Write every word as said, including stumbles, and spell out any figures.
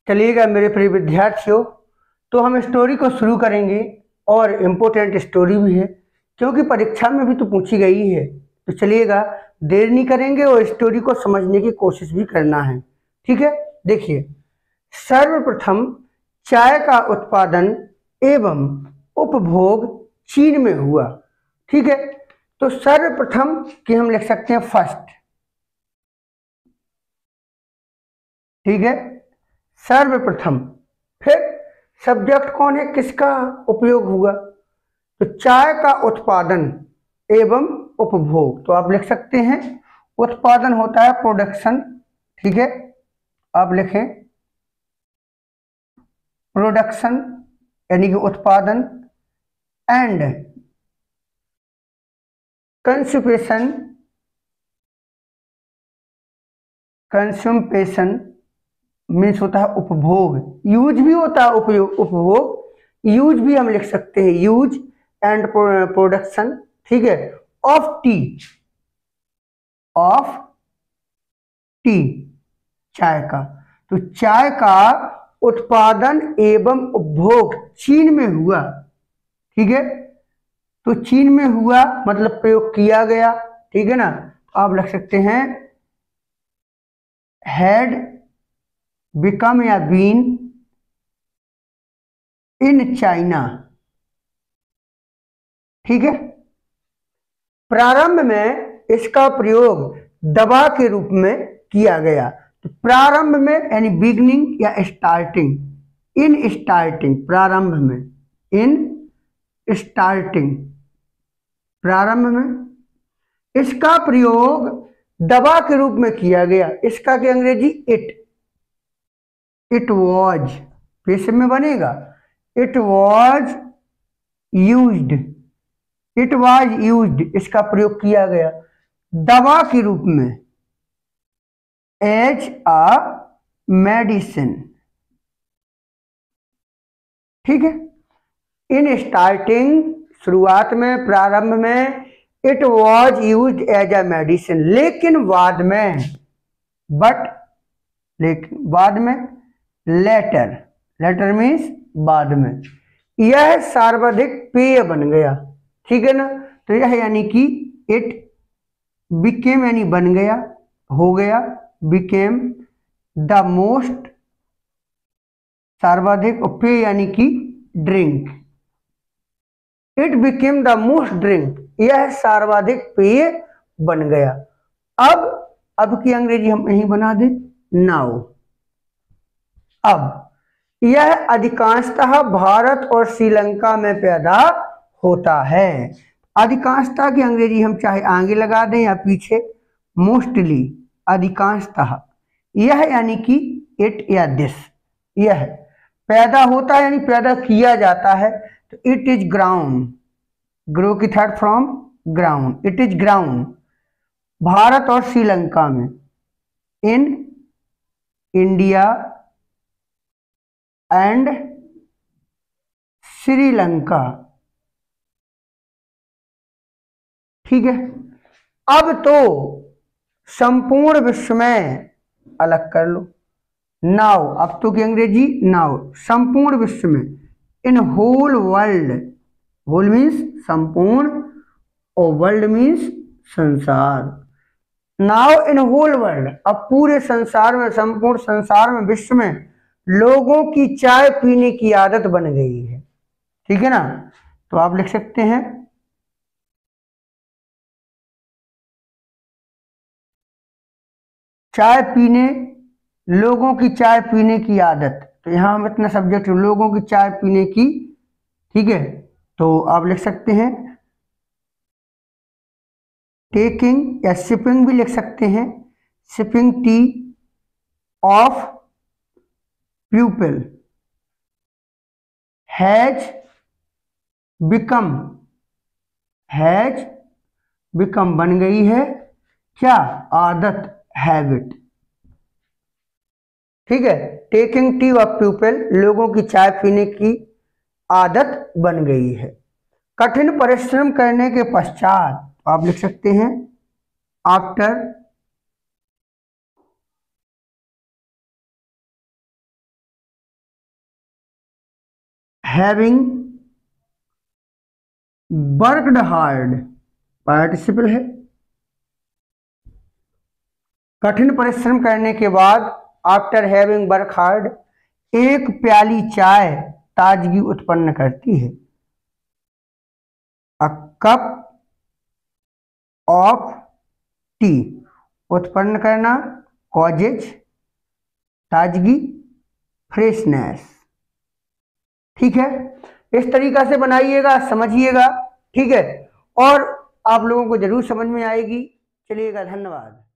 चलिएगा मेरे प्रिय विद्यार्थियों, तो हम स्टोरी को शुरू करेंगे और इम्पोर्टेंट स्टोरी भी है क्योंकि परीक्षा में भी तो पूछी गई है। तो चलिएगा, देर नहीं करेंगे और स्टोरी को समझने की कोशिश भी करना है। ठीक है, देखिए, सर्वप्रथम चाय का उत्पादन एवं उपभोग चीन में हुआ। ठीक है, तो सर्वप्रथम की हम लिख सकते हैं फर्स्ट। ठीक है, सर्वप्रथम। फिर सब्जेक्ट कौन है, किसका उपयोग हुआ, तो चाय का उत्पादन एवं उपभोग। तो आप लिख सकते हैं उत्पादन होता है प्रोडक्शन। ठीक है, आप लिखें प्रोडक्शन यानी कि उत्पादन, एंड कंज्यूमेशन कंज्यूमेशन मीन्स होता है उपभोग। यूज भी होता है उपयोग, उपभोग यूज भी हम लिख सकते हैं, यूज एंड प्रोडक्शन। ठीक है, ऑफ टी, ऑफ टी चाय का। तो चाय का उत्पादन एवं उपभोग चीन में हुआ। ठीक है, तो चीन में हुआ मतलब प्रयोग किया गया। ठीक है ना, आप लिख सकते हैं हैड बिकम या बीन इन चाइना। ठीक है, प्रारंभ में इसका प्रयोग दवा के रूप में किया गया। तो प्रारंभ में यानी बिगनिंग या स्टार्टिंग, इन स्टार्टिंग, प्रारंभ में, इन स्टार्टिंग, प्रारंभ में इसका प्रयोग दवा के रूप में किया गया। इसका क्या अंग्रेजी, इट, इट वॉज, पेश में बनेगा, it was used, it was used, इसका प्रयोग किया गया दवा के रूप में, एज अ मेडिसिन। ठीक है, इन स्टार्टिंग, शुरुआत में, प्रारंभ में, it was used as a medicine. लेकिन बाद में, बट, लेकिन बाद में, लेटर, लेटर मीन्स बाद में, यह सर्वाधिक पेय बन गया। ठीक है ना, तो यह यानी कि इट बिकेम यानी बन गया, हो गया, बिकेम द मोस्ट, सर्वाधिक, पेय यानी कि drink, it became the most drink, यह सर्वाधिक पेय बन गया। अब अब की अंग्रेजी हम यही बना दें नाउ। अब यह अधिकांशतः भारत और श्रीलंका में पैदा होता है। अधिकांशतः की अंग्रेजी हम चाहे आगे लगा दें या पीछे, मोस्टली, अधिकांशतः, यह यानी कि इट या दिस, यह पैदा होता है यानी पैदा किया जाता है। तो इट इज ग्राउंड, ग्रो की third from ground, it is ground Bharat और श्रीलंका में, इन इंडिया एंड श्रीलंका। ठीक है, अब तो संपूर्ण विश्व में, अलग कर लो, नाउ, अब तो की अंग्रेजी नाउ, संपूर्ण विश्व में, in whole world, whole means संपूर्ण और वर्ल्ड मीन्स संसार। नाउ इन होल वर्ल्ड, अब पूरे संसार में, संपूर्ण संसार में, विश्व में लोगों की चाय पीने की आदत बन गई है। ठीक है ना, तो आप लिख सकते हैं चाय पीने, लोगों की चाय पीने की आदत। तो यहां हम इतना सब्जेक्ट, लोगों की चाय पीने की। ठीक है, तो आप लिख सकते हैं टेकिंग या सिपिंग भी लिख सकते हैं, sipping tea of pupil has become, has become बन गई है क्या, आदत, हैबिट। ठीक है, टेकिंग टी ऑफ प्यूपिल, लोगों की चाय पीने की आदत बन गई है। कठिन परिश्रम करने के पश्चात, आप लिख सकते हैं after having worked hard participle है। कठिन परिश्रम करने के बाद, आफ्टर हैविंग वर्क हार्ड, एक प्याली चाय ताजगी उत्पन्न करती है। अ कप ऑफ टी, उत्पन्न करना, कॉजेज, ताजगी, फ्रेशनेस। ठीक है, इस तरीका से बनाइएगा, समझिएगा। ठीक है, और आप लोगों को जरूर समझ में आएगी। चलिएगा, धन्यवाद।